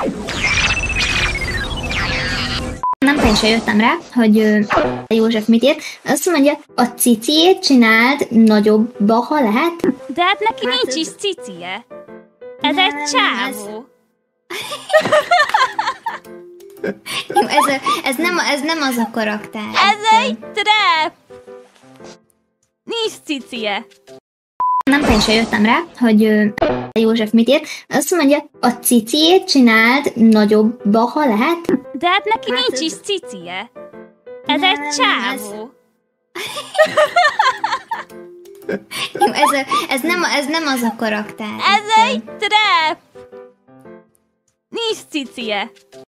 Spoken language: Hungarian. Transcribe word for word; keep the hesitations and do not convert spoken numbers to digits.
Nem teljesen jöttem rá, hogy ö, József mit írt. Azt mondja, a ciciét csináld nagyobb, ha lehet. De hát neki Hát nincs ez- is cicie. Ez Nem, egy nem, csávó. Jó, ez, a, ez, nem, ez nem az a karakter. Ez egy trap. Nincs cicie. Nem teljesen jöttem rá, hogy ö, József mit írt. Azt mondja, a ciciét csináld nagyobb, ha lehet. De hát neki Hát nincs ez- is cicie. Ez Nem, egy nem, csávó. Jó, ez, a, ez, nem, ez nem az a karakter. Ez egy trap. Nincs cicie.